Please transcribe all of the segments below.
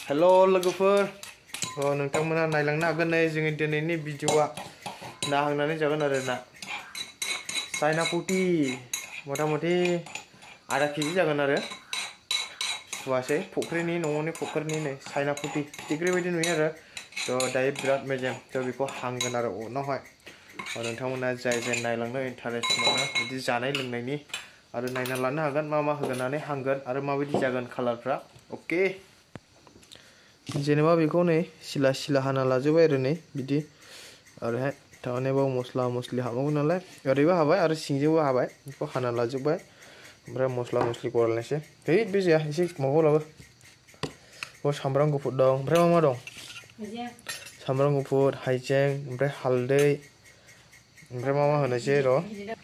Hello लोगोफोर नोंथांमोना नायलांनो हागोन नै जोंनि दिनैनि भिडिअआ ना हांनानै जागोन आरो ना चाइना पुटी मथा मथि आधा केजि जागोन आरो सुवासै फुख्रिनि न'नि फुख्रिनि नै चाइना पुटी फिथिख्रि बायदि नुयो आरो थ' दायो बिराद मेजेम थ' बेखौ हांगोन आरो अरावहाय नोंथांमोना जाय नायलांनो इन्टारेस्ट मोनो बिदि जानाय लोंनायनि आरो नायना लानो हागोन मा होनानै हांगोन आरो माबायदि जागोन कालारफ्रा अके जेनेबा बेखौ नै सिला सिला हाना लाजोबबाय आरो नै बिदि आरोहाय थारमाने बाव मस्ला मस्लि हाबावगोन नालाय ओरैबो हाबाय आरो सिंजोंबो हाबाय बेखौ हाना लाजोबबाय ओमफ्राय मस्ला मस्लिखौ हरलायनोसै है बे जाया एसे माबायाव लाबो बाव सामब्राम गुफुर दं ओमफ्राय मा दं सामब्राम गुफुर हाइजें ओमफ्राय हालदै ओमफ्राय मा होनोसै र'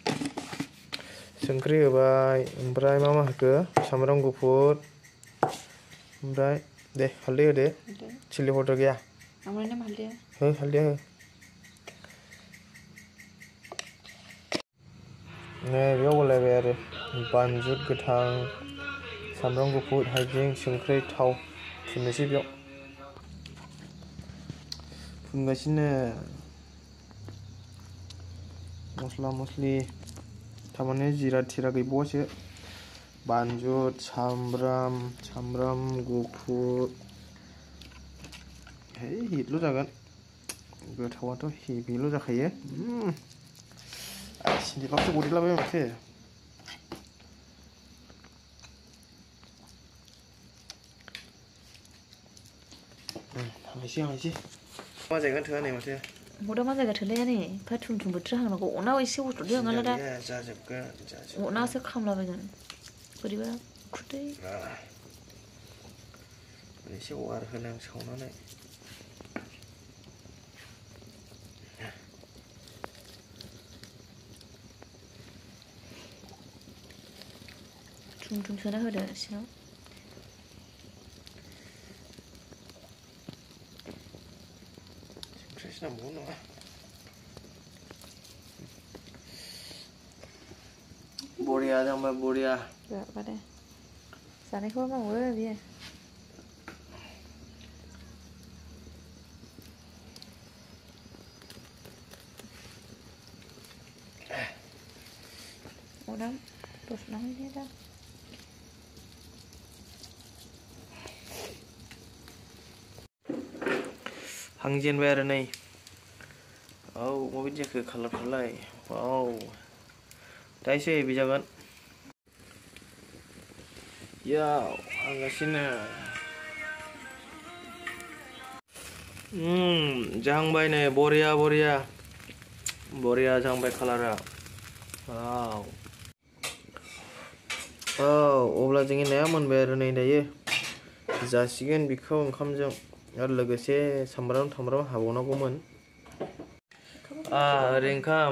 संख्रि होबाय ओमफ्राय मा होखो सामब्राम गुफुर ओमफ्राय दे हालदै होदो चिल्ली पाउडार गैया हो हालदैया हो नै बेयाव गलायबाय आरो बानजुद गोथां सामब्राम गुफुर हाइजें संख्रि थाव फुननोसै बेयाव फुनगासिनो मस्ला मस्लि थारमाने जिरा थिरा गैबावासो बानजुद सामब्राम गुफुर है हिटल' जागोन गोथावाथ' हेभिल' जाखायो सिन्दिलावसो गदेरलाबाय माथो हांसै मा जायगायाव थोआ नै माथो Mudah mah jaga thulai ni, pada thum betul hang nago. Ona isi waktu dia ngalah dah. Ona se kam lah bagian. Beriba kutai. Isi war henang sauna ni. Thum sana ada sih. Krisna mono. Boria sampai boria. Ya, pada. Sana kau mah boleh dia. Udah, terus nang dia dah. हांजेनबाय आरो नै औ माबायदि जाखो कालारफ्रालाय वाव दा एसे हेभि जागोन याव हांगासिनो जाहांबाय नै बरिया जाहांबाय कालारा वाव औ अब्ला जोंनि नाया मोनबाय आरो नै दायो जासिगोन बेखौ ओंखामजों आरो लोगोसे सामब्राम हाबावनांगौमोन ओरै ओंखाम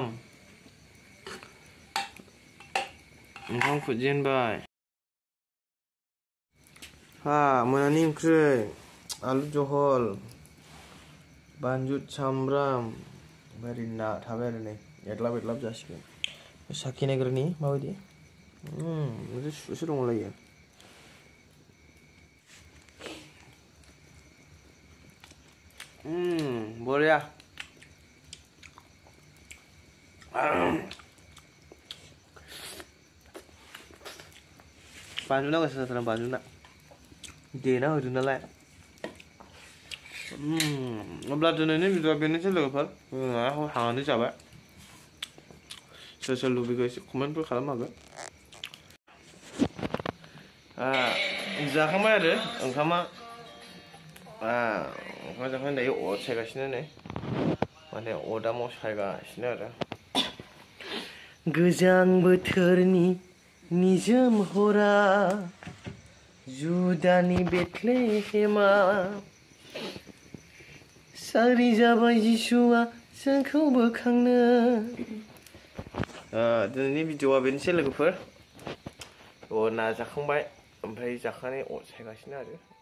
खुरजेनबाय मोनानि ओंख्रि आलु जहल बानजुद सामब्राम ओमफ्राय ना थाबाय आरो नै एदलाब जासिगोन साखिनायग्रोनि माबायदि सुसो दंलायो बरिया बानजुना गोसो जाथारा बानजुना देना होदो नालाय अब्ला दिनैनि भिडिअआ बेनोसै लोगोफोर हांनानै जाबाय सोर लुबैगौ एसे कमेन्टफोर खालामनो हागोन जाखांबाय आरो ओंखामा ओंखाम जाखांनानै दायो अर सायगासिनो नै माने अरदाबाव सायगासिनो आरो गोजां बोथोरनि निजोम हरा जुदानि बेथलेहेमा सारि जाबाय जिसुआ जोंखौ बोखांनो दिनैनि भिडिअआ बेनोसै लोगोफोर ना जाखांबाय ओमफ्राय जाखांनानै अर सायगासिनो आरो